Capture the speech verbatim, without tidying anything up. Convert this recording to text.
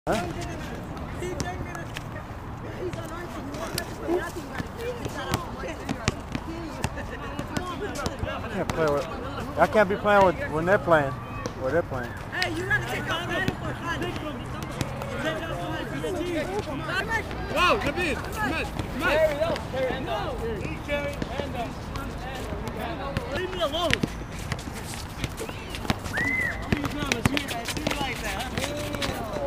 Huh? I can't play with. I can't be playing with when they're playing. Where they're playing. Hey, you gotta take off that. Whoa, Nabil, come on, come on. Carry it up, carry it up. Carry it up.